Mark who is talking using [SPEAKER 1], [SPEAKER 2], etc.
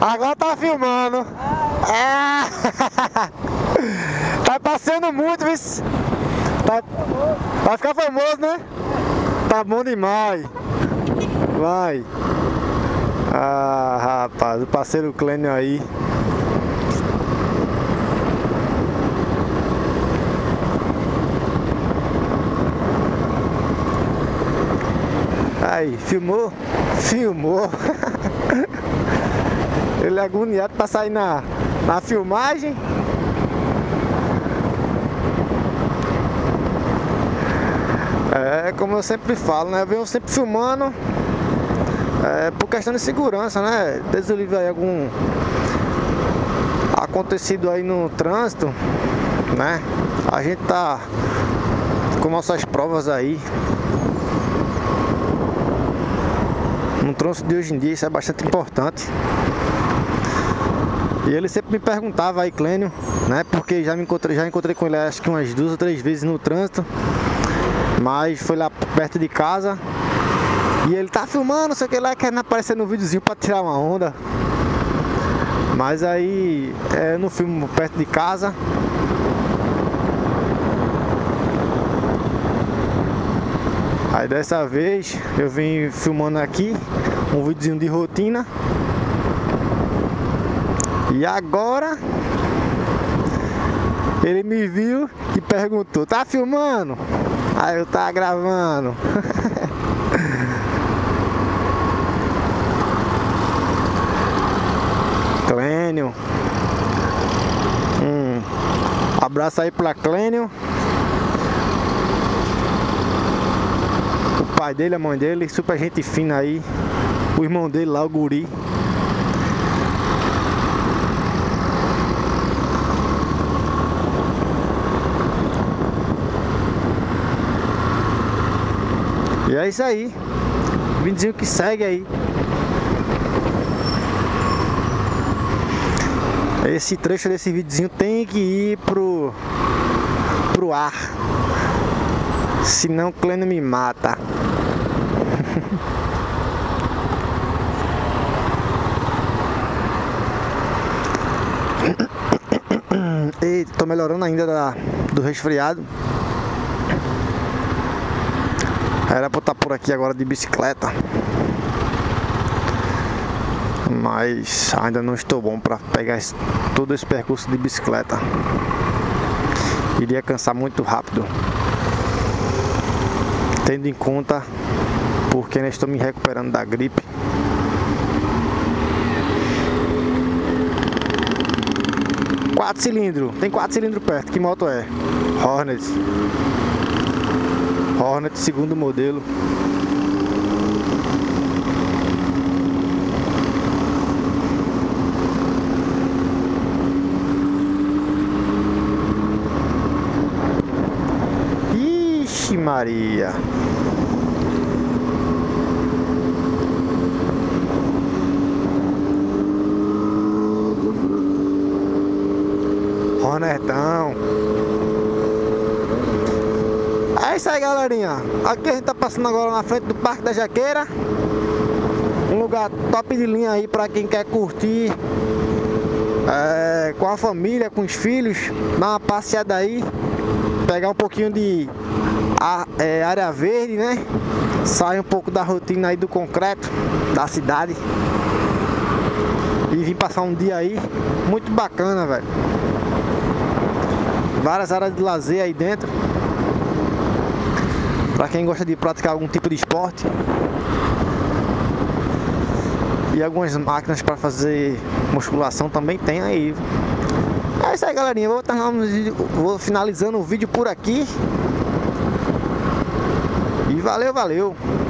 [SPEAKER 1] Agora tá filmando. É. Tá passando muito, viu? Vai ficar famoso, né? Tá bom demais. Vai. Ah, rapaz, o parceiro Clênio aí. Aí, filmou? Filmou. Ele é agoniado pra sair na filmagem. É como eu sempre falo, né? Eu venho sempre filmando por questão de segurança, né? Desde o livro aí algum acontecido aí no trânsito, né? A gente tá com nossas provas aí. No trânsito de hoje em dia isso é bastante importante. E ele sempre me perguntava aí, Clênio, né? Porque já encontrei com ele acho que umas 2 ou 3 vezes no trânsito. Mas foi lá perto de casa. E ele tá filmando, sei que lá, querendo aparecer no videozinho pra tirar uma onda. Mas aí eu não filmo perto de casa. Aí dessa vez eu vim filmando aqui um videozinho de rotina. E agora ele me viu e perguntou: tá filmando? Aí eu tava gravando. Clênio. Abraço aí pra Clênio. O pai dele, a mãe dele, super gente fina aí. O irmão dele lá, o guri. E é isso aí. Videozinho que segue aí. Esse trecho desse videozinho tem que ir pro ar. Senão o Clênio me mata. E tô melhorando ainda do resfriado. Era pra eu estar por aqui agora de bicicleta, mas ainda não estou bom para pegar todo esse percurso de bicicleta. Iria cansar muito rápido, tendo em conta porque ainda estou me recuperando da gripe. Quatro cilindros, tem 4 cilindros perto. Que moto é? Hornet. Hornet, segundo modelo. Ixi Maria. Hornetão. É isso aí, galerinha. Aqui a gente tá passando agora na frente do Parque da Jaqueira. Um lugar top de linha aí pra quem quer curtir com a família, com os filhos, dar uma passeada aí, pegar um pouquinho de área verde, né? Sair um pouco da rotina aí do concreto da cidade e vir passar um dia aí muito bacana, velho. Várias áreas de lazer aí dentro. Para quem gosta de praticar algum tipo de esporte. E algumas máquinas para fazer musculação também tem aí. É isso aí, galerinha. Vou finalizando o vídeo por aqui. E valeu, valeu.